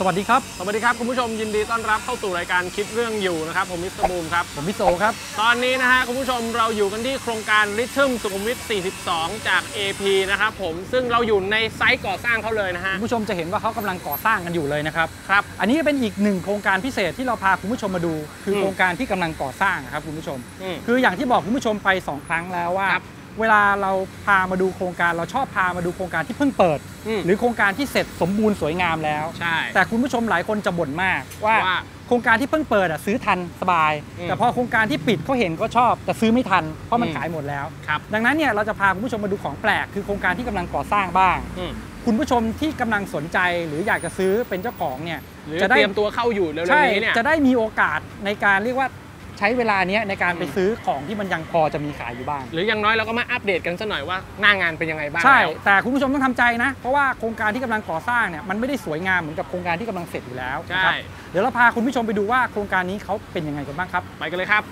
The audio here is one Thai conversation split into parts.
วัสดีครับคุณผู้ชมยินดีต้อนรับเข้าสู่รายการคิดเรื่องอยู่นะครับผมมิสเตอร์บูมครับผมพี่โซครับตอนนี้นะฮะคุณผู้ชมเราอยู่กันที่โครงการริทึมสุขุมวิท 42 จาก AP นะครับผมซึ่งเราอยู่ในไซต์ก่อสร้างเขาเลยนะฮะคุณผู้ชมจะเห็นว่าเขากำลังก่อสร้างกันอยู่เลยนะครับอันนี้เป็นอีกหนึ่งโครงการพิเศษที่เราพาคุณผู้ชมมาดูคือโครงการที่กำลังก่อสร้างครับคุณผู้ชมคืออย่างที่บอกคุณผู้ชมไป2 ครั้งแล้วว่าเวลาเราพามาดูโครงการเราชอบพามาดูโครงการที่เพิ่งเปิดหรือโครงการที่เสร็จสมบูรณ์สวยงามแล้วแต่คุณผู้ชมหลายคนจะบ่นมากว่าโครงการที่เพิ่งเปิดซื้อทันสบายแต่พอโครงการที่ปิดเขาเห็นก็ชอบแต่ซื้อไม่ทันเพราะมันขายหมดแล้วดังนั้นเนี่ยเราจะพาคุณผู้ชมมาดูของแปลกคือโครงการที่กำลังก่อสร้างบ้างคุณผู้ชมที่กำลังสนใจหรืออยากจะซื้อเป็นเจ้าของเนี่ยจะได้เตรียมตัวเข้าอยู่เร็วๆนี้เนี่ยจะได้มีโอกาสในการเรียกว่าใช้เวลานี้ในการไปซื้อของที่มันยังพอจะมีขายอยู่บ้างหรืออย่างน้อยเราก็มาอัปเดตกันสักหน่อยว่าหน้างานเป็นยังไงบ้างใช่แต่คุณผู้ชมต้องทำใจนะเพราะว่าโครงการที่กำลังก่อสร้างเนี่ยมันไม่ได้สวยงามเหมือนกับโครงการที่กำลังเสร็จอยู่แล้วใช่เดี๋ยวเราพาคุณผู้ชมไปดูว่าโครงการนี้เขาเป็นยังไงกันบ้างครับไปกันเลยครับ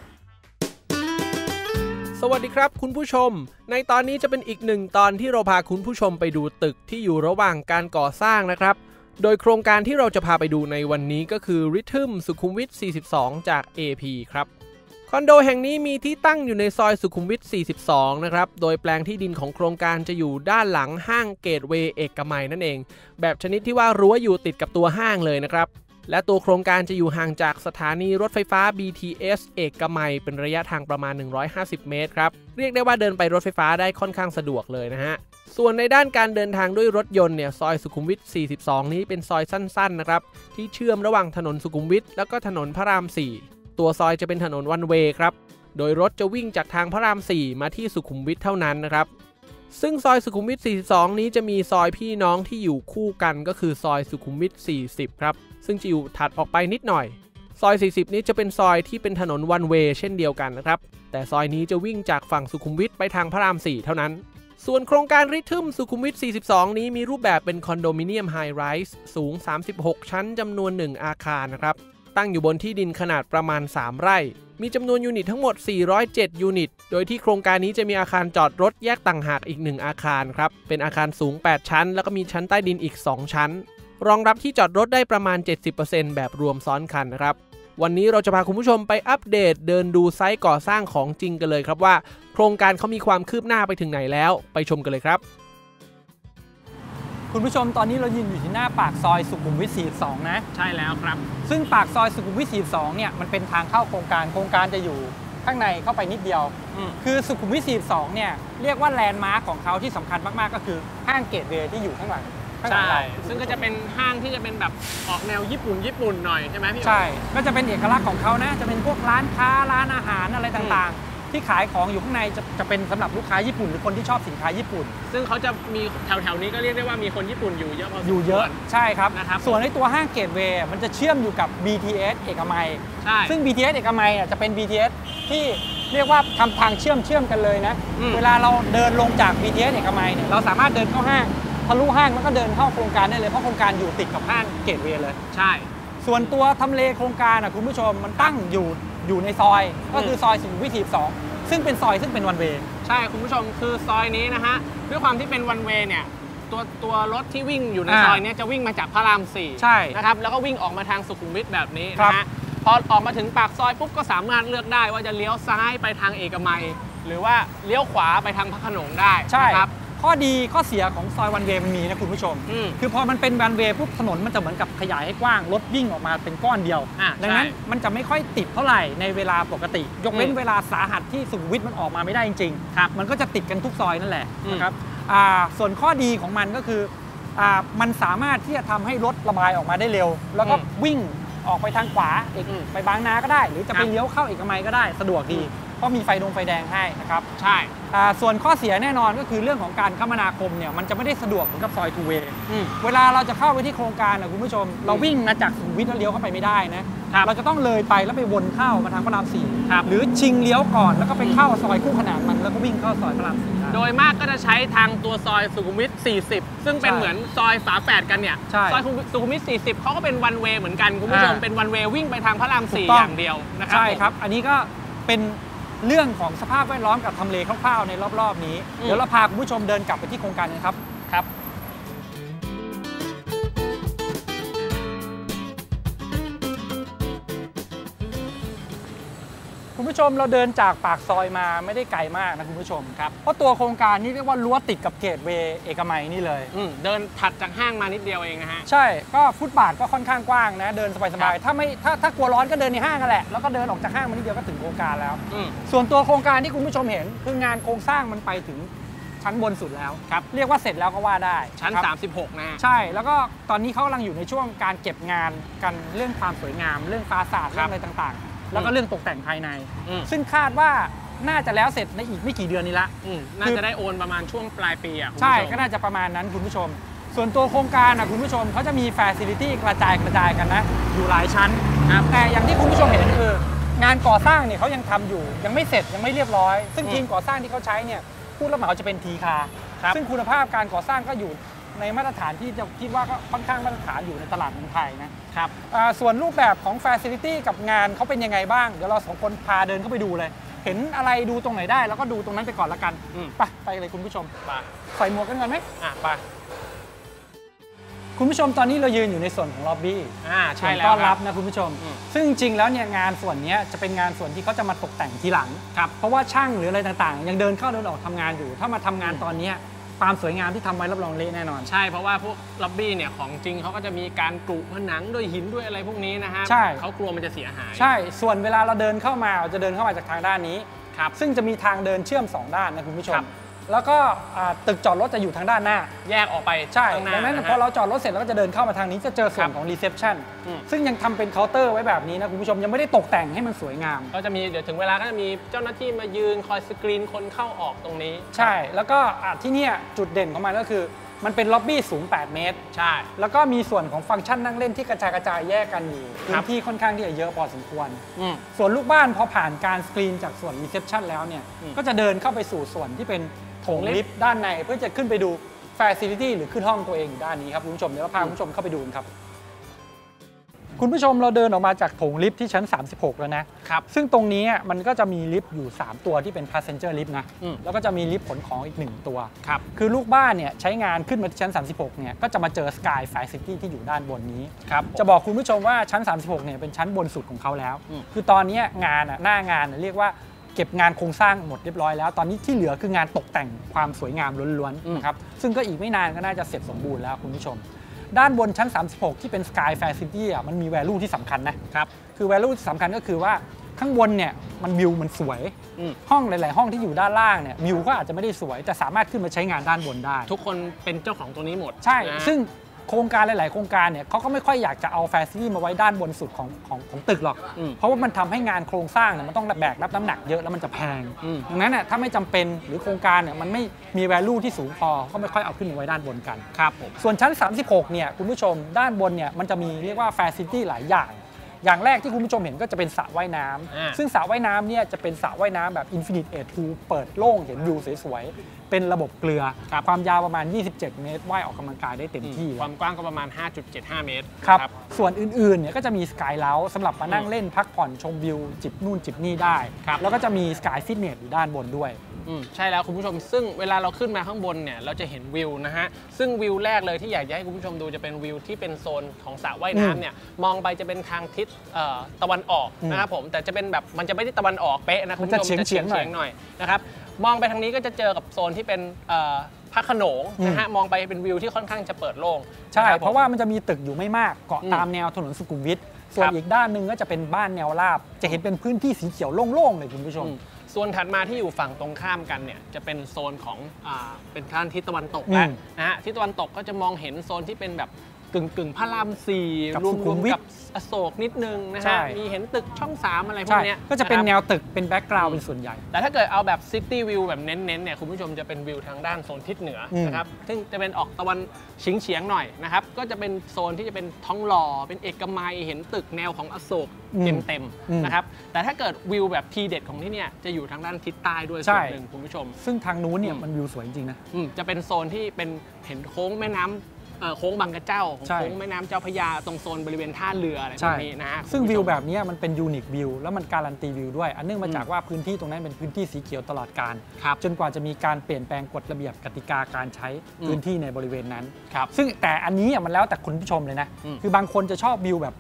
สวัสดีครับคุณผู้ชมในตอนนี้จะเป็นอีกหนึ่งตอนที่เราพาคุณผู้ชมไปดูตึกที่อยู่ระหว่างการก่อสร้างนะครับโดยโครงการที่เราจะพาไปดูในวันนี้ก็คือริทึมสุขุมวิท 42 จาก AP ครับคอนโดแห่งนี้มีที่ตั้งอยู่ในซอยสุขุมวิท 42 นะครับโดยแปลงที่ดินของโครงการจะอยู่ด้านหลังห้างเกตเวย์เอกมัยนั่นเองแบบชนิดที่ว่ารั้วอยู่ติดกับตัวห้างเลยนะครับและตัวโครงการจะอยู่ห่างจากสถานีรถไฟฟ้า BTS เอกมัยเป็นระยะทางประมาณ150 เมตรครับเรียกได้ว่าเดินไปรถไฟฟ้าได้ค่อนข้างสะดวกเลยนะฮะส่วนในด้านการเดินทางด้วยรถยนต์เนี่ยซอยสุขุมวิท 42 นี้เป็นซอยสั้นๆนะครับที่เชื่อมระหว่างถนนสุขุมวิทแล้วก็ถนนพระราม 4ตัวซอยจะเป็นถนนวันเวย์ครับโดยรถจะวิ่งจากทางพระราม 4มาที่สุขุมวิทเท่านั้นนะครับซึ่งซอยสุขุมวิท 42 นี้จะมีซอยพี่น้องที่อยู่คู่กันก็คือซอยสุขุมวิท 40 ครับซึ่งจะอยู่ถัดออกไปนิดหน่อยซอย 40 นี้จะเป็นซอยที่เป็นถนนวันเวย์เช่นเดียวกันนะครับแต่ซอยนี้จะวิ่งจากฝั่งสุขุมวิทไปทางพระราม 4 เท่านั้นส่วนโครงการริทึมสุขุมวิท 42 นี้มีรูปแบบเป็นคอนโดมิเนียมไฮไรส์สูง 36 ชั้นจำนวน 1 อาคารนะครับตั้งอยู่บนที่ดินขนาดประมาณ 3 ไร่มีจำนวนยูนิตทั้งหมด 407 ยูนิตโดยที่โครงการนี้จะมีอาคารจอดรถแยกต่างหากอีก 1 อาคารครับเป็นอาคารสูง 8 ชั้นแล้วก็มีชั้นใต้ดินอีก 2 ชั้นรองรับที่จอดรถได้ประมาณ 70% แบบรวมซ้อนคันนะครับวันนี้เราจะพาคุณผู้ชมไปอัปเดตเดินดูไซต์ก่อสร้างของจริงกันเลยครับว่าโครงการเขามีความคืบหน้าไปถึงไหนแล้วไปชมกันเลยครับคุณผู้ชมตอนนี้เรายืนอยู่ที่หน้าปากซอยสุขุมวิท 42 นะใช่แล้วครับซึ่งปากซอยสุขุมวิท 42 เนี่ยมันเป็นทางเข้าโครงการจะอยู่ข้างในเข้าไปนิดเดียวคือสุขุมวิท 42 เนี่ยเรียกว่าแลนด์มาร์คของเขาที่สำคัญมากๆก็คือห้างเกตเวย์ที่อยู่ข้างหลังใช่ซึ่งก็จะเป็นห้างที่จะเป็นแบบออกแนวญี่ปุ่นหน่อยใช่ไหมพี่ใช่ก็จะเป็นเอกลักษณ์ของเขานะจะเป็นพวกร้านค้าร้านอาหารอะไรต่างๆที่ขายของอยู่ข้างในจะเป็นสำหรับลูกค้าญี่ปุ่นหรือคนที่ชอบสินค้าญี่ปุ่นซึ่งเขาจะมีแถวๆนี้ก็เรียกได้ว่ามีคนญี่ปุ่นอยู่เยอะพอสมควรอยู่เยอะใช่ครับนะครับส่วนในตัวห้างเกตเวย์มันจะเชื่อมอยู่กับ BTS เอกมัยใช่ซึ่ง BTS เอกมัยจะเป็น BTS ที่เรียกว่าทำทางเชื่อมกันเลยนะเวลาเราเดินลงจาก BTS เอกมัยเนี่ยเราสามารถเดินเข้าห้างทะลุห้างแล้วก็เดินเข้าโครงการได้เลยเพราะโครงการอยู่ติดกับห้างเกตเวย์เลยใช่ส่วนตัวทำเลโครงการคุณผู้ชมมันตั้งอยู่ในซอยก็คือซอยสุขุมวิท 42 ซึ่งเป็นซอยซึ่งเป็นวันเวย์ใช่คุณผู้ชมคือซอยนี้นะฮะด้วยความที่เป็นวันเวย์เนี่ยตัวรถที่วิ่งอยู่ในซอยนี้จะวิ่งมาจากพระราม 4 ใช่นะครับแล้วก็วิ่งออกมาทางสุขุมวิทแบบนี้นะฮะพอออกมาถึงปากซอยปุ๊บก็สามารถเลือกได้ว่าจะเลี้ยวซ้ายไปทางเอกมัยหรือว่าเลี้ยวขวาไปทางพระโขนงได้ใช่ครับข้อดีข้อเสียของซอยวันเวย์มันมีนะคุณผู้ชมคือพอมันเป็นวันเวย์ปุ๊บถนนมันจะเหมือนกับขยายให้กว้างรถวิ่งออกมาเป็นก้อนเดียวดังนั้นมันจะไม่ค่อยติดเท่าไหร่ในเวลาปกติยกเว้นเวลาสาหัสที่สุขุมวิทมันออกมาไม่ได้จริงๆมันก็จะติดกันทุกซอยนั่นแหละนะครับส่วนข้อดีของมันก็คือมันสามารถที่จะทำให้รถระบายออกมาได้เร็วแล้วก็วิ่งออกไปทางขวาไปบางนาก็ได้หรือจะไปเลี้ยวเข้าเอกมัยก็ได้สะดวกดีเพราะมีไฟแดงให้นะครับใช่ส่วนข้อเสียแน่นอนก็คือเรื่องของการคมนาคมเนี่ยมันจะไม่ได้สะดวกเหมือนกับซอยทูเวย์เวลาเราจะเข้าไปที่โครงการคุณผู้ชมเราวิ่งมาจากสุขุมวิทแล้วเลี้ยวเข้าไปไม่ได้นะเราจะต้องเลยไปแล้วไปวนเข้ามาทางพระราม 4หรือชิงเลี้ยวก่อนแล้วก็ไปเข้าซอยคู่ขนานมันแล้วก็วิ่งเข้าซอยพระราม 4 โดยมากก็จะใช้ทางตัวซอยสุขุมวิท 40 ซึ่งเป็นเหมือนซอยฝาแฝดกันเนี่ยซอยสุขุมวิท 40เขาก็เป็นวันเวย์เหมือนกันคุณผู้ชมเป็นวันเวย์วิ่งไปทางพระราม 4อย่างเดียวนะครับใช่ครับอันนี้ก็เป็นเรื่องของสภาพแวดล้อมกับทำเลคร่าวๆในรอบๆนี้เดี๋ยวเราพาคุณผู้ชมเดินกลับไปที่โครงการกันครับคุณผู้ชมเราเดินจากปากซอยมาไม่ได้ไกลมากนะคุณผู้ชมครับเพราะตัวโครงการนี้เรียกว่ารั้วติดกับเกตเวย์เอกมัยนี่เลยเดินถัดจากห้างมานิดเดียวเองนะฮะใช่ก็ฟุตบาทก็ค่อนข้างกว้างนะเดินสบายๆถ้ากลัวร้อนก็เดินในห้างกันแหละแล้วก็เดินออกจากห้างมานิดเดียวก็ถึงโครงการแล้วส่วนตัวโครงการที่คุณผู้ชมเห็นคืองานโครงสร้างมันไปถึงชั้นบนสุดแล้วครับเรียกว่าเสร็จแล้วก็ว่าได้ชั้น36นะใช่แล้วก็ตอนนี้เขากำลังอยู่ในช่วงการเก็บงานกันเรื่องความสวยงามเรื่องฟาสาดเรื่องอะไรต่างๆแล้วก็เรื่องตกแต่งภายในซึ่งคาดว่าน่าจะแล้วเสร็จในอีกไม่กี่เดือนนี้ละน่าจะได้โอนประมาณช่วงปลายปีอ่ะใช่ก็น่าจะประมาณนั้นคุณผู้ชมส่วนตัวโครงการนะคุณผู้ชมเขาจะมีฟาซิลิตี้กระจายกันนะอยู่หลายชั้นแต่อย่างที่คุณผู้ชมเห็นคืองานก่อสร้างเนี่ยเขายังทำอยู่ยังไม่เสร็จยังไม่เรียบร้อยซึ่งทีมก่อสร้างที่เขาใช้เนี่ยผู้รับเหมาจะเป็นทีคาซึ่งคุณภาพการก่อสร้างก็อยู่ในมาตรฐานที่จะคิดว่าก็ค่อนข้างมาตรฐานอยู่ในตลาดเมืองไทยนะครับส่วนรูปแบบของ Facility กับงานเขาเป็นยังไงบ้างเดี๋ยวเราสองคนพาเดินเข้าไปดูเลยเห็นอะไรดูตรงไหนได้แล้วก็ดูตรงนั้นไปก่อนละกันไปเลยคุณผู้ชมไปใส่หมวกกันก่อนไหมไปคุณผู้ชมตอนนี้เรายืนอยู่ในส่วนของล็อบบี้ใช่แล้วต้อนรับนะคุณผู้ชมซึ่งจริงๆแล้วเนี่ยงานส่วนนี้จะเป็นงานส่วนที่เขาจะมาตกแต่งทีหลังเพราะว่าช่างหรืออะไรต่างๆยังเดินเข้าเดินออกทำงานอยู่ถ้ามาทำงานตอนนี้ความสวยงามที่ทำไว้รับรองเละแน่นอนใช่เพราะว่าพวกล็อบบี้เนี่ยของจริงเขาก็จะมีการกรุผนังด้วยหินด้วยอะไรพวกนี้นะฮะใช่เขากลัวมันจะเสียหายใช่ส่วนเวลาเราเดินเข้ามาเราจะเดินเข้ามาจากทางด้านนี้ซึ่งจะมีทางเดินเชื่อม2ด้านนะคุณผู้ชมแล้วก็ตึกจอดรถจะอยู่ทางด้านหน้าแยกออกไปใช่ดังนั้นพอเราจอดรถเสร็จแล้วก็จะเดินเข้ามาทางนี้จะเจอส่วนของรีเซพชันซึ่งยังทำเป็นเคาน์เตอร์ไว้แบบนี้นะคุณผู้ชมยังไม่ได้ตกแต่งให้มันสวยงามก็จะมีเดี๋ยวถึงเวลาก็จะมีเจ้าหน้าที่มายืนคอยสกรีนคนเข้าออกตรงนี้ใช่แล้วก็ที่นี่จุดเด่นของมันก็คือมันเป็นล็อบบี้สูง8 เมตรใช่แล้วก็มีส่วนของฟังก์ชันนั่งเล่นที่กระจายแยกกันอยู่พื้นที่ค่อนข้างที่จะเยอะพอสมควรส่วนลูกบ้านพอผ่านการสกรีนจากส่วนรีเซพชันแล้วเนี่ยก็จะเดินเข้าไปสู่ส่วนที่เป็นโถงลิฟต์ด้านในเพื่อจะขึ้นไปดู Facility หรือขึ้นห้องตัวเองอยู่ด้านนี้ครับคุณผู้ชมเดี๋ยวเราพาคุณผู้ชมเข้าไปดูกันครับคุณผู้ชมเราเดินออกมาจากโถงลิฟต์ที่ชั้น36แล้วนะครับซึ่งตรงนี้มันก็จะมีลิฟต์อยู่3ตัวที่เป็น Passenger Lift นะแล้วก็จะมีลิฟต์ขนของอีก1ตัวคือลูกบ้านเนี่ยใช้งานขึ้นมาที่ชั้น36เนี่ยก็จะมาเจอ Sky Facility ที่อยู่ด้านบนนี้จะบอกคุณผู้ชมว่าชั้น36เนี่ยเป็นชั้นบนสุดของเขาแล้วคือตอนนี้งานหน้างานเรียกว่าเก็บงานโครงสร้างหมดเรียบร้อยแล้วตอนนี้ที่เหลือคืองานตกแต่งความสวยงามล้วนๆนะครับซึ่งก็อีกไม่นานก็น่าจะเสร็จสมบูรณ์แล้วคุณผู้ชมด้านบนชั้น36ที่เป็น Sky Facility มันมี value ที่สำคัญนะครับคือ value ที่สำคัญก็คือว่าข้างบนเนี่ยมันวิวมันสวยห้องหลายๆห้องที่อยู่ด้านล่างเนี่ยวิวก็อาจจะไม่ได้สวยแต่สามารถขึ้นมาใช้งานด้านบนได้ทุกคนเป็นเจ้าของตรงนี้หมดใช่ซึ่งโครงการหลายๆโครงการเนี่ยเขาก็ไม่ค่อยอยากจะเอาแฟซิลิตี้มาไว้ด้านบนสุดของตึกหรอกเพราะว่ามันทำให้งานโครงสร้างเนี่ยมันต้องแบกรับน้ำหนักเยอะแล้วมันจะแพงดังนั้นเนี่ยถ้าไม่จำเป็นหรือโครงการเนี่ยมันไม่มี value ที่สูงพอก็ไม่ค่อยเอาขึ้นมาไว้ด้านบนกันครับส่วนชั้น36เนี่ยคุณผู้ชมด้านบนเนี่ยมันจะมีเรียกว่าแฟซิลิตี้หลายอย่างแรกที่คุณผู้ชมเห็นก็จะเป็นสระว่ายน้ำซึ่งสระว่ายน้ำเนี่ยจะเป็นสระว่ายน้ำแบบ Infinite A2 เปิดโล่งเห็นวิวสวยๆเป็นระบบเกลือความยาวประมาณ27 เมตรว่ายออกกำลังกายได้เต็มที่ความกว้างก็ประมาณ 5.75 เมตรครับส่วนอื่นๆเนี่ยก็จะมีสกายเลาสำหรับมานั่งเล่นพักผ่อนชมวิวจิบนู่นจิบนี่ได้แล้วก็จะมีสกายฟิตเนสอยู่ด้านบนด้วยใช่แล้วคุณผู้ชมซึ่งเวลาเราขึ้นมาข้างบนเนี่ยเราจะเห็นวิวนะฮะซึ่งวิวแรกเลยที่อยากให้คุณผู้ชมดูจะเป็นวิวที่เป็นโซนของสระว่ายน้ำเนี่ยมองไปจะเป็นทางทิศตะวันออกนะครับผมแต่จะเป็นแบบมันจะไม่ได้ตะวันออกเป๊ะนะคุณผู้ชมจะเฉียงหน่อยนะครับมองไปทางนี้ก็จะเจอกับโซนที่เป็นพระโขนงนะฮะมองไปเป็นวิวที่ค่อนข้างจะเปิดโล่งใช่เพราะว่ามันจะมีตึกอยู่ไม่มากเกาะตามแนวถนนสุขุมวิทส่วนอีกด้านหนึ่งก็จะเป็นบ้านแนวราบจะเห็นเป็นพื้นที่สีเขียวโล่งๆเลยคุณผู้ชมส่วนถัดมาที่อยู่ฝั่งตรงข้ามกันเนี่ยจะเป็นโซนของเป็นทางทิศตะวันตกนะฮะทิศตะวันตกก็จะมองเห็นโซนที่เป็นแบบกึ่งพระราม4รวมกับอโศกนิดนึงนะฮะมีเห็นตึกช่อง3อะไรพวกนี้ก็จะเป็นแนวตึกเป็นแบ็กกราวด์เป็นส่วนใหญ่แต่ถ้าเกิดเอาแบบซิตี้วิวแบบเน้นๆเนี่ยคุณผู้ชมจะเป็นวิวทางด้านโซนทิศเหนือนะครับซึ่งจะเป็นออกตะวันเฉียงหน่อยนะครับก็จะเป็นโซนที่จะเป็นท้องหล่อเป็นเอกมัยเห็นตึกแนวของอโศกเต็มนะครับแต่ถ้าเกิดวิวแบบทีเด็ดของที่เนี่ยจะอยู่ทางด้านทิศใต้ด้วยส่วนหนึ่งคุณผู้ชมซึ่งทางนู้นเนี่ยมันวิวสวยจริงๆนะจะเป็นโซนที่เป็นเห็นโค้งแม่น้ำโค้งบางกระเจ้าโค้งแม่น้ำเจ้าพระยาตรงโซนบริเวณท่าเรืออะไรพวกนี้นะฮะซึ่งวิวแบบนี้มันเป็นยูนิควิวแล้วมันการันตีวิวด้วยอันเนื่องมาจากว่าพื้นที่ตรงนั้นเป็นพื้นที่สีเขียวตลอดกาลจนกว่าจะมีการเปลี่ยนแปลงกฎระเบียบกติกาการใช้พื้นที่ในบริเวณนั้นซึ่งแต่อันนี้มันแล้วแต่คุณผู้ชมเลยนะคือบางคนจะชอบวิวแบบ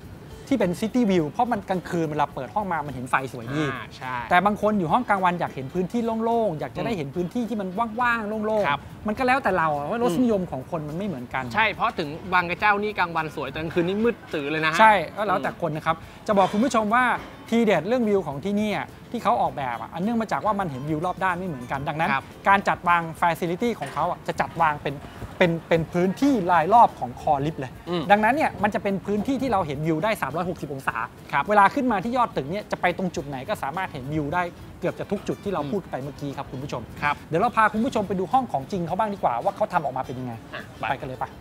ที่เป็นซิตี้วิวเพราะมันกลางคืนเวลาเปิดห้องมามันเห็นไฟสวยดีใช่แต่บางคนอยู่ห้องกลางวันอยากเห็นพื้นที่โล่งๆอยากจะได้เห็นพื้นที่ที่มันว่างๆโล่งๆมันก็แล้วแต่เราว่ารสนิยมของคนมันไม่เหมือนกันใช่เพราะถึงบางกระเจ้านี่กลางวันสวยแต่กลางคืนนี่มืดตื่นเลยนะใช่ก็แล้วแต่คนนะครับจะบอกคุณผู้ชมว่าทีเด็ดเรื่องวิวของที่นี่ที่เขาออกแบบอันเนื่องมาจากว่ามันเห็นวิวรอบด้านไม่เหมือนกันดังนั้นการจัดวางฟาซิลิตี้ของเขาจะจัดวางเป็นพื้นที่รายรอบของคอลิฟต์เลยดังนั้นเนี่ยมันจะเป็นพื้นที่ที่เราเห็นวิวได้360องศาเวลาขึ้นมาที่ยอดตึกเนี่ยจะไปตรงจุดไหนก็สามารถเห็นวิวได้เกือบจะทุกจุดที่เราพูดไปเมื่อกี้ครับคุณผู้ชมเดี๋ยวเราพาคุณผู้ชมไปดูห้องของจริงเขาบ้างดีกว่าว่าเขาทำออกมาเป็นยังไงไปกันเลยปะ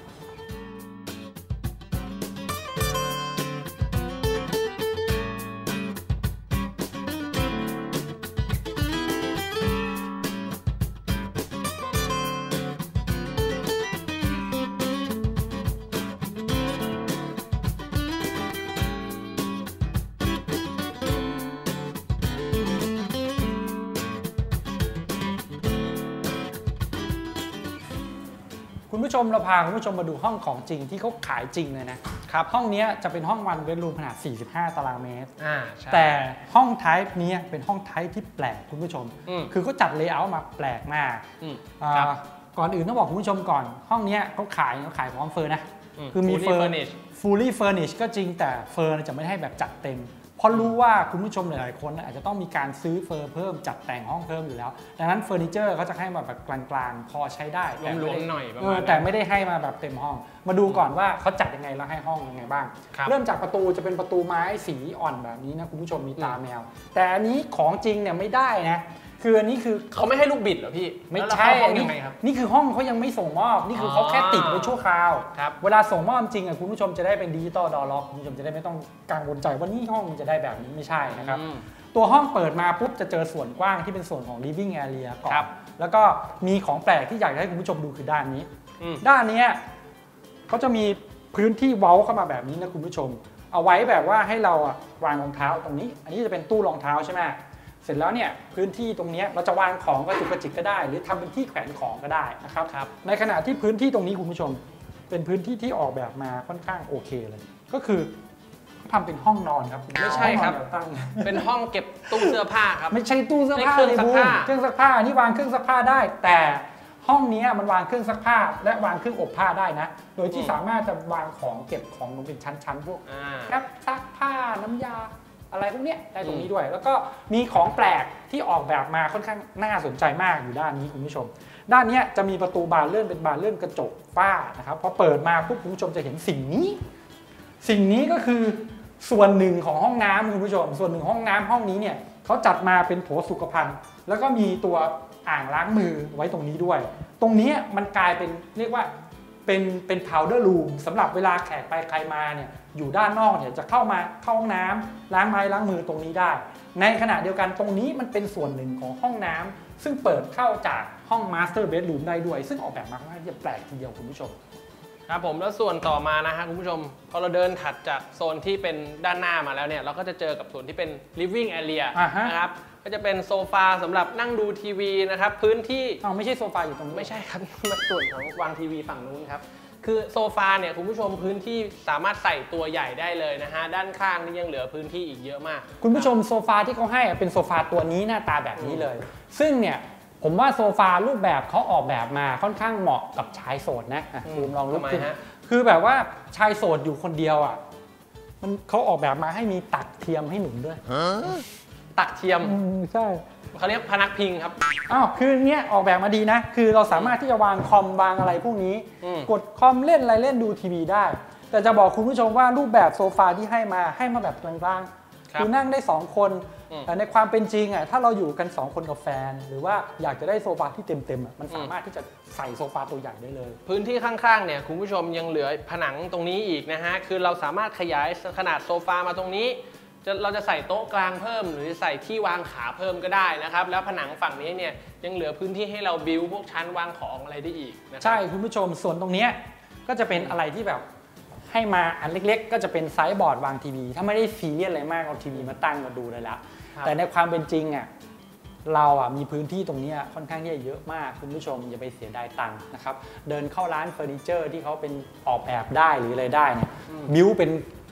คุณผู้ชมเราพาคุณผู้ชมมาดูห้องของจริงที่เขาขายจริงเลยนะครับห้องนี้จะเป็นห้องวันเบดรูมขนาด45ตารางเมตรแต่ห้องไทป์นี้เป็นห้องไทป์ที่แปลกคุณผู้ชมคือเขาจัดเลเยอร์มาแปลกมากก่อนอื่นต้องบอกคุณผู้ชมก่อนห้องนี้เขาขายพร้อมเฟอร์นะคือมีเฟอร์fully furnished ก็จริงแต่เฟอร์จะไม่ให้แบบจัดเต็มเพราะรู้ว่าคุณผู้ชมหลายๆคนอาจจะต้องมีการซื้อเฟอร์เพิ่มจัดแต่งห้องเพิ่มอยู่แล้วดังนั้นเฟอร์นิเจอร์เขาจะให้มาแบบกลางๆพอใช้ได้รวมๆหน่อยแต่ไม่ได้ให้มาแบบเต็มห้องมาดูก่อนว่าเขาจัดยังไงแล้วให้ห้องยังไงบ้างเริ่มจากประตูจะเป็นประตูไม้สีอ่อนแบบนี้นะคุณผู้ชมมีตาแมวแต่อันนี้ของจริงเนี่ยไม่ได้นะคืออันนี้คือเขาไม่ให้ลูกบิดเหรอพี่ไม่ใช่นี่คือห้องเขายังไม่ส่งมอบนี่คือเขาแค่ติดไว้ชั่วคราวเวลาส่งมอบจริงคุณผู้ชมจะได้เป็นดิจิตอลดอร์ล็อกคุณผู้ชมจะได้ไม่ต้องกังวลใจว่านี่ห้องจะได้แบบนี้ไม่ใช่นะครับตัวห้องเปิดมาปุ๊บจะเจอส่วนกว้างที่เป็นส่วนของ living area ก่อนแล้วก็มีของแปลกที่อยากให้คุณผู้ชมดูคือด้านนี้ด้านนี้เขาจะมีพื้นที่เว้าเข้ามาแบบนี้นะคุณผู้ชมเอาไว้แบบว่าให้เราวางรองเท้าตรงนี้อันนี้จะเป็นตู้รองเท้าใช่ไหมเสร็จแล้วเนี่ยพื้นที่ตรงนี้เราจะวางของกระจุกกระจิกก็ได้หรือทำเป็นที่แขวนของก็ได้นะครับในขณะที่พื้นที่ตรงนี้คุณผู้ชมเป็นพื้นที่ที่ออกแบบมาค่อนข้างโอเคเลยก็คือทำเป็นห้องนอนครับไม่ใช่ครับเป็นห้องเก็บตู้เสื้อผ้าครับไม่ใช่ตู้เสื้อผ้าเลยบูเครื่องซักผ้านี่วางเครื่องซักผ้าได้แต่ห้องนี้มันวางเครื่องซักผ้าและวางเครื่องอบผ้าได้นะโดยที่สามารถจะวางของเก็บของลงเป็นชั้นๆพวกแอปซักผ้าน้ำยาอะไรพวกนี้ได้ตรงนี้ด้วยแล้วก็มีของแปลกที่ออกแบบมาค่อนข้างน่าสนใจมากอยู่ด้านนี้คุณผู้ชมด้านนี้จะมีประตูบานเลื่อนเป็นบานเลื่อนกระจกฝ้านะครับพอเปิดมาปุ๊บคุณผู้ชมจะเห็นสิ่งนี้ก็คือส่วนหนึ่งของห้องน้ำคุณผู้ชมส่วนหนึ่งห้องน้ำห้องนี้เนี่ยเขาจัดมาเป็นโถสุขภัณฑ์แล้วก็มีตัวอ่างล้างมือไว้ตรงนี้ด้วยตรงนี้มันกลายเป็นเรียกว่าเป็น powder room สำหรับเวลาแขกไปใครมาเนี่ยอยู่ด้านนอกเนี่ยจะเข้าห้องน้ำล้างไม้ล้างมือตรงนี้ได้ในขณะเดียวกันตรงนี้มันเป็นส่วนหนึ่งของห้องน้ำซึ่งเปิดเข้าจากห้อง master bedroom ได้ด้วยซึ่งออกแบบมาค่อนข้างจะแปลกทีเดียวคุณผู้ชมครับผมแล้วส่วนต่อมานะฮะคุณผู้ชมพอเราเดินถัดจากโซนที่เป็นด้านหน้ามาแล้วเนี่ยเราก็จะเจอกับส่วนที่เป็น living area นะครับก็จะเป็นโซฟาสำหรับนั่งดูทีวีนะครับพื้นที่ไม่ใช่โซฟาอยู่ตรงนี้ไม่ใช่ครับส่วนของวางทีวีฝั่งนู้นครับคือโซฟาเนี่ยคุณผู้ชมพื้นที่สามารถใส่ตัวใหญ่ได้เลยนะฮะด้านข้างนี่ยังเหลือพื้นที่อีกเยอะมากคุณผู้ชมโซฟาที่เขาให้เป็นโซฟาตัวนี้หน้าตาแบบนี้เลยซึ่งเนี่ยผมว่าโซฟารูปแบบเขาออกแบบมาค่อนข้างเหมาะกับชายโสดนะคุณลองลุกขึ้นคือแบบว่าชายโสดอยู่คนเดียวมันเขาออกแบบมาให้มีตักเทียมให้หนุนด้วยตักเทียมใช่เขาเรียกพนักพิงครับคือเนี้ยออกแบบมาดีนะคือเราสามารถที่จะวางคอมวางอะไรพวกนี้กดคอมเล่นอะไรเล่นดูทีวีได้แต่จะบอกคุณผู้ชมว่ารูปแบบโซฟาที่ให้มาแบบกลางๆคือนั่งได้2คนแต่ในความเป็นจริงถ้าเราอยู่กัน2คนกับแฟนหรือว่าอยากจะได้โซฟาที่เต็มๆมันสามารถที่จะใส่โซฟาตัวใหญ่ได้เลยพื้นที่ข้างๆเนี่ยคุณผู้ชมยังเหลือผนังตรงนี้อีกนะฮะคือเราสามารถขยายขนาดโซฟามาตรงนี้เราจะใส่โต๊ะกลางเพิ่มหรือใส่ที่วางขาเพิ่มก็ได้นะครับแล้วผนังฝั่งนี้เนี่ยยังเหลือพื้นที่ให้เราบิวพวกชั้นวางของอะไรได้อีกใช่คุณผู้ชมส่วนตรงนี้ก็จะเป็นอะไรที่แบบให้มาอันเล็กๆก็จะเป็นไซส์บอร์ดวางทีวีถ้าไม่ได้ซีเรียสอะไรมากเอาทีวีมาตั้งมาดูเลยละแต่ในความเป็นจริงเรามีพื้นที่ตรงนี้ค่อนข้างที่จะเยอะมากคุณผู้ชมอย่าไปเสียดายตังค์นะครับเดินเข้าร้านเฟอร์นิเจอร์ที่เขาเป็นออกแบบได้หรืออะไรได้เนี่ยบิวเป็น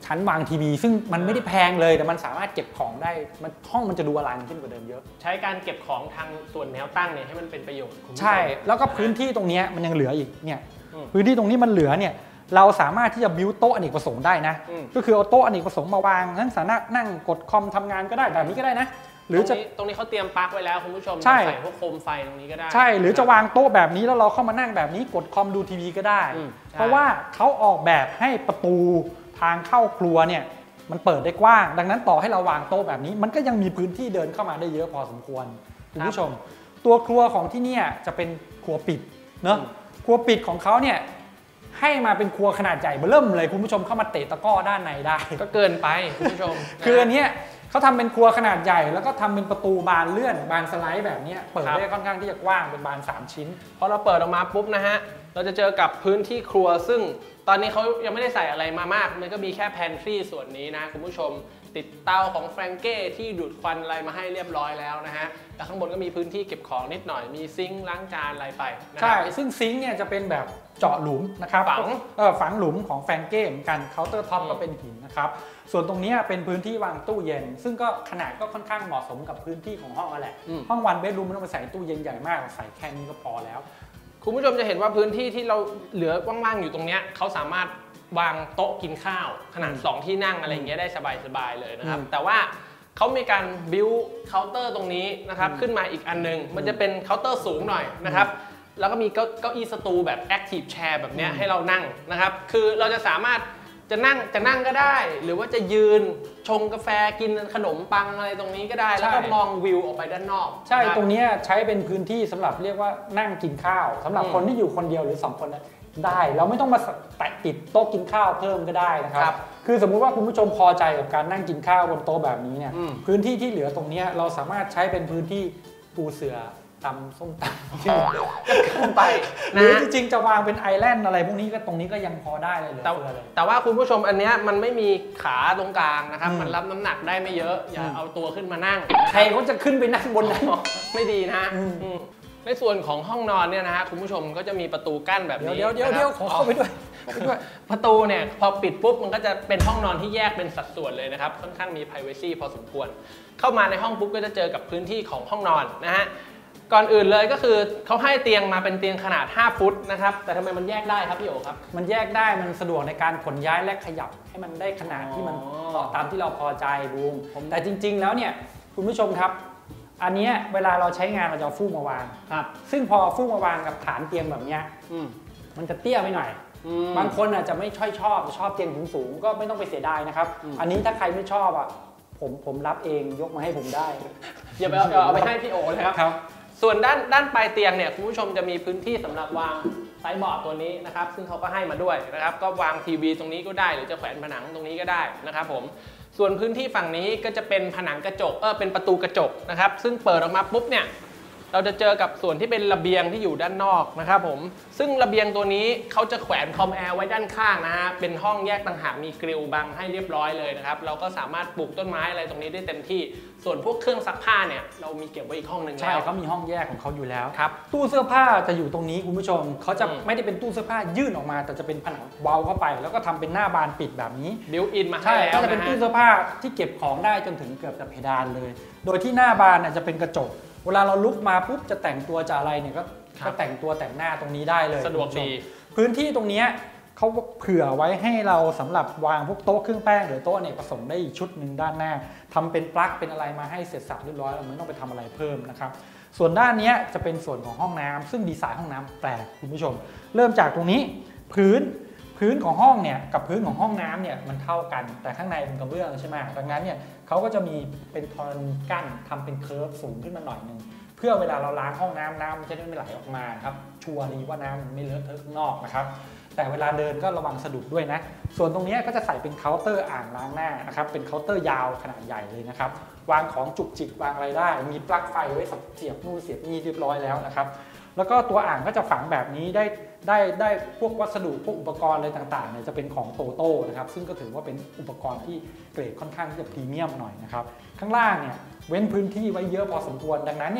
ชั้นวางทีวีซึ่งมันไม่ได้แพงเลยแต่มันสามารถเก็บของได้ห้องมันจะดูอลังขึ้นกว่าเดิมเยอะใช้การเก็บของทางส่วนแนวตั้งเนี่ยให้มันเป็นประโยชน์ใช่แล้วก็พื้นที่ตรงนี้มันยังเหลืออีกเนี่ยพื้นที่ตรงนี้มันเหลือเนี่ยเราสามารถที่จะบิ้วโต๊ะอเนกประสงค์ได้นะก็คือเอาโต๊ะอเนกประสงค์มาวางทั้งสามารถนั่งกดคอมทำงานก็ได้แบบนี้ก็ได้นะหรือจะตรงนี้เขาเตรียมปลั๊กไว้แล้วคุณผู้ชมใส่พวกโคมไฟตรงนี้ก็ได้ใช่หรือจะวางโต๊ะแบบนี้แล้วเราเข้ามานั่งแบบนี้กดคอมดูทีวีก็ได้เพราะว่าเขาออกแบบให้ประตูทางเข้าครัวเนี่ยมันเปิดได้กว้างดังนั้นต่อให้เราวางโต๊ะแบบนี้มันก็ยังมีพื้นที่เดินเข้ามาได้เยอะพอสมควรคุณผู้ชมตัวครัวของที่นี่จะเป็นครัวปิดเนอะครัวปิดของเขาเนี่ยให้มาเป็นครัวขนาดใหญ่เบิ่มเลยคุณผู้ชมเข้ามาเตะตะก้อด้านในได้ก็เกินไปคุณผู้ชมคืออันนี้เขาทำเป็นครัวขนาดใหญ่แล้วก็ทำเป็นประตูบานเลื่อนบานสไลด์แบบนี้เปิดได้ค่อนข้างที่จะกว้างเป็นบาน3ชิ้นพอเราเปิดออกมาปุ๊บนะฮะเราจะเจอกับพื้นที่ครัวซึ่งตอนนี้เขายังไม่ได้ใส่อะไรมามากมันก็มีแค่แพนทรีส่วนนี้นะคุณผู้ชมติดเตาของแฟรงเก้ที่ดูดควันอะไรมาให้เรียบร้อยแล้วนะฮะแล้วข้างบนก็มีพื้นที่เก็บของนิดหน่อยมีซิงค์ล้างจานอะไรไปใช่ซึ่งซิงค์เนี่ยจะเป็นแบบเจาะหลุมนะครับฝังหลุมของแฟรงเก้เหมือนกันเคาน์เตอร์ท็อปก็เป็นหินนะครับส่วนตรงนี้เป็นพื้นที่วางตู้เย็นซึ่งก็ขนาดก็ค่อนข้างเหมาะสมกับพื้นที่ของห้องนั่นแหละห้องวันเบดรูมไม่ต้องไปใส่ตู้เย็นใหญ่มากใส่แค่นี้ก็พอแล้วคุณผู้ชมจะเห็นว่าพื้นที่ที่เราเหลือว่างๆอยู่ตรงนี้เขาสามารถวางโต๊ะกินข้าวขนาด2ที่นั่งอะไรอย่างเงี้ยได้สบายๆเลยนะครับแต่ว่าเขามีการบิวเคาน์เตอร์ตรงนี้นะครับขึ้นมาอีกอันนึงมันจะเป็นเคาน์เตอร์สูงหน่อยนะครับแล้วก็มีเก้าอี้สตูแบบ Active Chair แบบนี้ให้เรานั่งนะครับคือเราจะสามารถจะนั่งก็ได้หรือว่าจะยืนชงกาแฟกินขนมปังอะไรตรงนี้ก็ได้แล้วก็มองวิวออกไปด้านนอกใช่ตรงนี้ใช้เป็นพื้นที่สำหรับเรียกว่านั่งกินข้าวสำหรับคนที่อยู่คนเดียวหรือ2คนได้เราไม่ต้องมาแตะติดโต๊ะกินข้าวเพิ่มก็ได้นะครับคือสมมุติว่าคุณผู้ชมพอใจกับการนั่งกินข้าวบนโต๊ะแบบนี้เนี่ยพื้นที่ที่เหลือตรงนี้เราสามารถใช้เป็นพื้นที่ปูเสื่อตำส้มตำขึ้นไปหรือจริงๆจะวางเป็นไอแลนด์อะไรพวกนี้ก็ตรงนี้ก็ยังพอได้เลยแต่ว่าคุณผู้ชมอันนี้มันไม่มีขาตรงกลางนะครับมันรับน้ำหนักได้ไม่เยอะอย่าเอาตัวขึ้นมานั่งใครเขาจะขึ้นไปนั่งบนนั้นไม่ดีนะในส่วนของห้องนอนเนี่ยนะฮะคุณผู้ชมก็จะมีประตูกั้นแบบนี้เดี๋ยวขอเข้าไปด้วยประตูเนี่ยพอปิดปุ๊บมันก็จะเป็นห้องนอนที่แยกเป็นสัดส่วนเลยนะครับค่อนข้างมี privacy พอสมควรเข้ามาในห้องปุ๊บก็จะเจอกับพื้นที่ของห้องนอนนะฮะก่อนอื่นเลยก็คือเขาให้เตียงมาเป็นเตียงขนาด5ฟุตนะครับแต่ทำไมมันแยกได้ครับพี่โอครับมันแยกได้มันสะดวกในการขนย้ายและขยับให้มันได้ขนาดที่มันตามที่เราพอใจบูมแต่จริงๆแล้วเนี่ยคุณผู้ชมครับอันนี้เวลาเราใช้งานเราจะฟูกมาวางครับซึ่งพอฟูกมาวางกับฐานเตียงแบบนี้มันจะเตี้ยไปหน่อยบางคนอาจจะไม่ชอบเตียงสูงๆก็ไม่ต้องไปเสียดายนะครับอันนี้ถ้าใครไม่ชอบอ่ะผมรับเองยกมาให้ผมได้อย่าไปเอาไปให้พี่โอเลยครับส่วนด้านปลายเตียงเนี่ยคุณผู้ชมจะมีพื้นที่สำหรับวางไซส์บอร์ดตัวนี้นะครับซึ่งเขาก็ให้มาด้วยนะครับก็วางทีวีตรงนี้ก็ได้หรือจะแขวนผนังตรงนี้ก็ได้นะครับผมส่วนพื้นที่ฝั่งนี้ก็จะเป็นผนังกระจกเป็นประตูกระจกนะครับซึ่งเปิดออกมาปุ๊บเนี่ยเราจะเจอกับส่วนที่เป็นระเบียงที่อยู่ด้านนอกนะครับผมซึ่งระเบียงตัวนี้เขาจะแขวนคอมแอร์ไว้ด้านข้างนะฮะเป็นห้องแยกต่างหากมีกริลบังให้เรียบร้อยเลยนะครับเราก็สามารถปลูกต้นไม้อะไรตรงนี้ได้เต็มที่ส่วนพวกเครื่องซักผ้าเนี่ยเรามีเก็บไว้อีกห้องหนึ่งแล้วใช่เขามีห้องแยกของเขาอยู่แล้วครับตู้เสื้อผ้าจะอยู่ตรงนี้คุณผู้ชมเขาจะไม่ได้เป็นตู้เสื้อผ้ายื่นออกมาแต่จะเป็นผนังเว้าเข้าไปแล้วก็ทำเป็นหน้าบานปิดแบบนี้บิวอินมาให้แล้วก็จะเป็นตู้เสื้อผ้าที่เก็บของได้จนถึงเกือบจะเพดานเลยโดยที่หน้าบานจะเป็นกระจกเวลาเราลุกมาปุ๊บจะแต่งตัวจะอะไรเนี่ยก็แต่งตัวแต่งหน้าตรงนี้ได้เลยสะดวกดีพื้นที่ตรงนี้เขาเผื่อไว้ให้เราสำหรับวางพวกโต๊ะเครื่องแป้งหรือโต๊ะเนี่ยผสมได้อีกชุดหนึ่งด้านหน้าทำเป็นปลั๊กเป็นอะไรมาให้เสร็จสับเรียบร้อยเราไม่ต้องไปทำอะไรเพิ่มนะครับส่วนด้านนี้จะเป็นส่วนของห้องน้ำซึ่งดีไซน์ห้องน้ำแปลกคุณผู้ชมเริ่มจากตรงนี้พื้นของห้องเนี่ยกับพื้นของห้องน้ำเนี่ยมันเท่ากันแต่ข้างในเป็นกระเบื้องใช่ไหมดังนั้นเนี่ยเขาก็จะมีเป็นธรณีกั้นทำเป็นเคิร์ฟสูงขึ้นมาหน่อยนึงเพื่อเวลาเราล้างห้องน้ำมันจะได้ไม่ไหลออกมาครับชัวร์ดีว่าน้ำมันไม่เลอะเทอะข้างนอกนะครับแต่เวลาเดินก็ระวังสะดุดด้วยนะส่วนตรงนี้ก็จะใส่เป็นเคาน์เตอร์อ่างล้างหน้านะครับเป็นเคาน์เตอร์ยาวขนาดใหญ่เลยนะครับวางของจุกจิกวางอะไรได้มีปลั๊กไฟไว้เสียบนู่นเสียบนี่เรียบร้อยแล้วนะครับแล้วก็ตัวอ่างก็จะฝังแบบนี้ได้พวกวัสดุพวกอุปกรณ์อะไรต่างๆเนี่ยจะเป็นของโตโต้นะครับซึ่งก็ถือว่าเป็นอุปกรณ์ที่เกรดค่อนข้างที่จะพรีเมียมหน่อยนะครับข้างล่างเนี่ยเว้นพื้นที่ไว้เยอะพอสมควรดังนั้นเนี่ย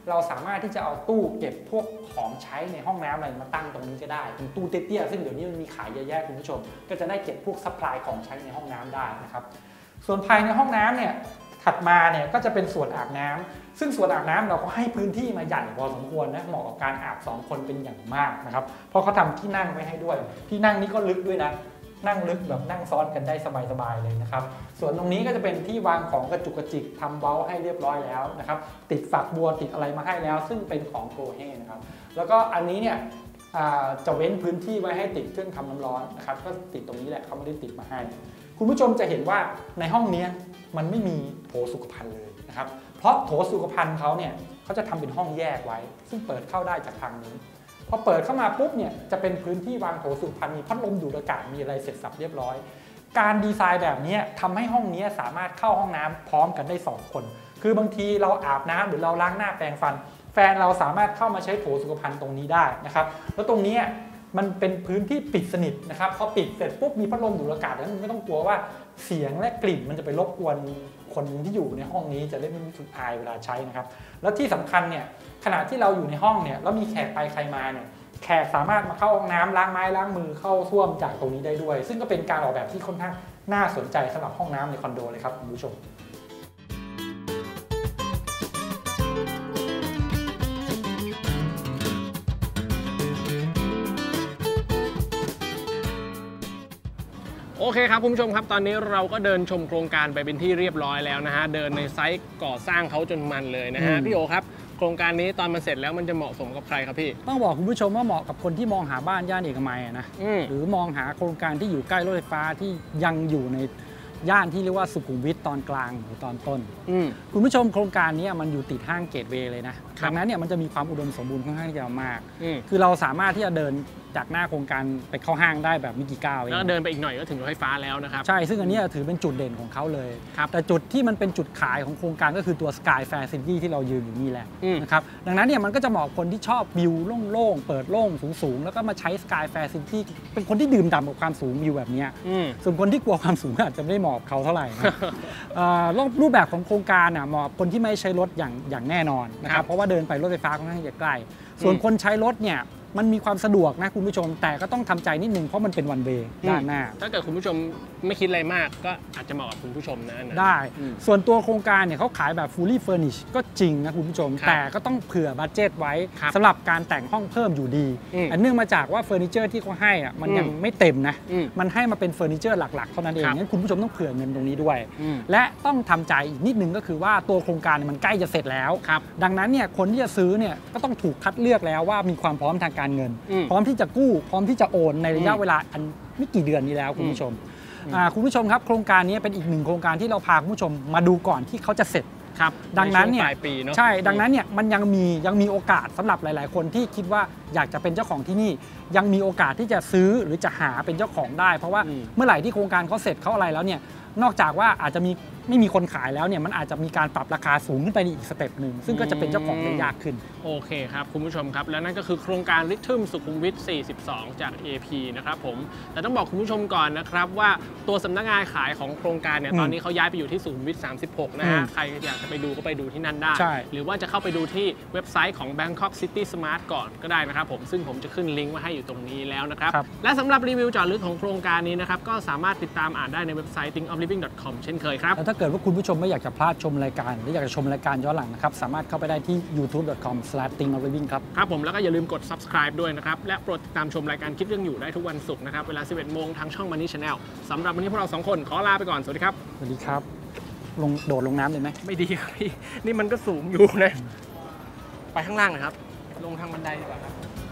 เราสามารถที่จะเอาตู้เก็บพวกของใช้ในห้องน้ำอะไรมาตั้งตรงนี้ก็ได้เป็นตู้เตี้ยๆซึ่งเดี๋ยวนี้มันมีขายเยอะแยะคุณผู้ชมก็จะได้เก็บพวกซัพพลายของใช้ในห้องน้ำได้นะครับส่วนภายในห้องน้ำเนี่ยถัดมาเนี่ยก็จะเป็นส่วนอาบน้ำซึ่งส่วนอาบน้ำเราก็ให้พื้นที่มาใหญ่พอสมควรนะเหมาะกับการอาบ2คนเป็นอย่างมากนะครับเพราะเขาทำที่นั่งไว้ให้ด้วยที่นั่งนี้ก็ลึกด้วยนะนั่งลึกแบบนั่งซ้อนกันได้สบายๆเลยนะครับส่วนตรงนี้ก็จะเป็นที่วางของกระจุกกระจิกทำเบ้าให้เรียบร้อยแล้วนะครับติดฝักบัวติดอะไรมาให้แล้วซึ่งเป็นของโกเฮนะครับแล้วก็อันนี้เนี่ยจะเว้นพื้นที่ไว้ให้ติดเครื่องทำน้ำร้อนนะครับก็ติดตรงนี้แหละเขาไม่ได้ติดมาให้คุณผู้ชมจะเห็นว่าในห้องนี้มันไม่มีโถสุขภัณฑ์เลยนะครับเพราะโถสุขภัณฑ์เขาเนี่ยเขาจะทำเป็นห้องแยกไว้ซึ่งเปิดเข้าได้จากทางนี้พอเปิดเข้ามาปุ๊บเนี่ยจะเป็นพื้นที่วางโถสุขภัณฑ์มีพัดลมดูดอากาศมีอะไรเสร็จสับเรียบร้อยการดีไซน์แบบนี้ทำให้ห้องนี้สามารถเข้าห้องน้ำพร้อมกันได้2คนคือบางทีเราอาบน้ำหรือเราล้างหน้าแปรงฟันแฟนเราสามารถเข้ามาใช้โถสุขภัณฑ์ตรงนี้ได้นะครับแล้วตรงนี้มันเป็นพื้นที่ปิดสนิทนะครับพอปิดเสร็จปุ๊บมีพัดลมดูดอากาศแล้วมันไม่ต้องกลัวว่าเสียงและกลิ่นมันจะไปรบกวนคนที่อยู่ในห้องนี้จะได้ไม่รู้สึกอายเวลาใช้นะครับแล้วที่สำคัญเนี่ยขณะที่เราอยู่ในห้องเนี่ยแล้วมีแขกไปใครมาเนี่ยแขกสามารถมาเข้าห้องน้ำล้างไม้ล้างมือเข้าส้วมจากตรงนี้ได้ด้วยซึ่งก็เป็นการออกแบบที่ค่อนข้างน่าสนใจสำหรับห้องน้ำในคอนโดเลยครับคุณผู้ชมโอเคครับคุณผู้ชมครับตอนนี้เราก็เดินชมโครงการไปเป็นที่เรียบร้อยแล้วนะฮะเดินในไซต์ก่อสร้างเขาจนมันเลยนะฮะพี่โอครับโครงการนี้ตอนมันเสร็จแล้วมันจะเหมาะสมกับใครครับพี่ต้องบอกคุณผู้ชมว่าเหมาะกับคนที่มองหาบ้านย่านเอกมัยนะหรือมองหาโครงการที่อยู่ใกล้รถไฟฟ้าที่ยังอยู่ในย่านที่เรียกว่าสุขุมวิทตอนกลางหรือตอนต้นคุณผู้ชมโครงการนี้มันอยู่ติดห้างเกตเวย์เลยนะดังนั้นเนี่ยมันจะมีความอุดมสมบูรณ์ค่อนข้างที่จะมากคือเราสามารถที่จะเดินจากหน้าโครงการไปเข้าห้างได้แบบไม่กี่ก้าวเองแล้วเดินไปอีกหน่อยก็ถึงรถไฟฟ้าแล้วนะครับใช่ซึ่งอันนี้ถือเป็นจุดเด่นของเขาเลยแต่จุดที่มันเป็นจุดขายของโครงการก็คือตัว Sky Facility ที่เรายืนอยู่นี่แหละนะครับดังนั้นเนี่ยมันก็จะเหมาะคนที่ชอบวิวโล่งๆเปิดโล่งสูงๆแล้วก็มาใช้ Sky Facility เป็นคนที่ดื่มด่ำกับความสูงวิวแบบนี้ส่วนคนที่กลัวความสูงอาจจะไม่ได้เหมาะกับเขาเท่าไหร่รูปแบบของโครงการเหมาะคนที่ไม่ใช้รถอย่างแน่นอนนะครับเพราะว่าเดินไปรถไฟฟ้าค่อนข้างจะใกล้ส่วนคนใช้รถเนี่ยมันมีความสะดวกนะคุณผู้ชมแต่ก็ต้องทำใจนิดนึงเพราะมันเป็นวันเวย์ด้านหน้าถ้าเกิดคุณผู้ชมไม่คิดอะไรมากก็อาจจะเหมาะกับคุณผู้ชมนะได้ส่วนตัวโครงการเนี่ยเขาขายแบบ fully furnished ก็จริงนะคุณผู้ชมแต่ก็ต้องเผื่อบัดเจ็ตไว้สำหรับการแต่งห้องเพิ่มอยู่ดีเนื่องมาจากว่าเฟอร์นิเจอร์ที่เขาให้มันยังไม่เต็มนะมันให้มาเป็นเฟอร์นิเจอร์หลักๆเท่านั้นเองงั้นคุณผู้ชมต้องเผื่อเงินตรงนี้ด้วยและต้องทำใจอีกนิดนึงก็คือว่าตัวโครงการมันใกล้จะเสร็จแล้วดังนั้นเนี่ยคนที่จะซื้อเนี่ยก็ต้องถูกคัดเลือกแล้วว่ามีความพร้อมทางการเงินพร้อมที่จะกู้พร้อมที่จะโอนในระยะเวลาอันไม่กี่เดือนนี้แล้วคุณผู้ชมคุณผู้ชมครับโครงการนี้เป็นอีกหนึ่งโครงการที่เราพาคุณผู้ชมมาดูก่อนที่เขาจะเสร็จดังนั้นเนี่ยใช่ดังนั้นเนี่ยมันยังมีโอกาสสำหรับหลายๆคนที่คิดว่าอยากจะเป็นเจ้าของที่นี่ยังมีโอกาสที่จะซื้อหรือจะหาเป็นเจ้าของได้เพราะว่าเมื่อไหร่ที่โครงการเขาเสร็จเขาอะไรแล้วเนี่ยนอกจากว่าอาจจะไม่มีคนขายแล้วเนี่ยมันอาจจะมีการปรับราคาสูงขึ้นไปอีกสเต็ปหนึ่งซึ่งก็จะเป็นเจ้าของได้ยากขึ้นโอเคครับคุณผู้ชมครับและนั่นก็คือโครงการริทึมสุขุมวิท42จาก AP นะครับผมแต่ต้องบอกคุณผู้ชมก่อนนะครับว่าตัวสำนักงานขายของโครงการเนี่ยตอนนี้เขาย้ายไปอยู่ที่สุขุมวิท36นะฮะใครอยากจะไปดูก็ไปดูที่นั่นได้หรือว่าจะเข้าไปดูที่เว็บไซต์ของ Bangkok City Smart ก่อนก็ได้นะครับผมซึ่งผมจะขึ้นลิงก์ไว้ให้อยู่ตรงนี้แล้วนะครับและสำหรับรีวิวเจาะลึกของโครงการนี้นะครับก็สามารถติดตามอ่านได้ในเว็บไซต์ thinkofliving.com เช่นเคยครับถ้าเกิดว่าคุณผู้ชมไม่อยากจะพลาดชมรายการหรืออยากจะชมรายการย้อนหลังนะครับสามารถเข้าไปได้ที่ youtube.com/thinkofliving ครับครับผมแล้วก็อย่าลืมกด subscribe ด้วยนะครับและโปรดติดตามชมรายการคิดเรื่องอยู่ได้ทุกวันศุกร์นะครับเวลา 11 โมงทางช่อง Money Channel สำหรับวันนี้พวกเรา2คนขอลาไปก่อนสวัสดีครับสวัสดีครับโดดลงน้ำเลยไหมไม่ดีครับพี่นี่มันก็สูงอยู่นะไปข้างล่างนะครับลงทางบันไดดีกว่าครับ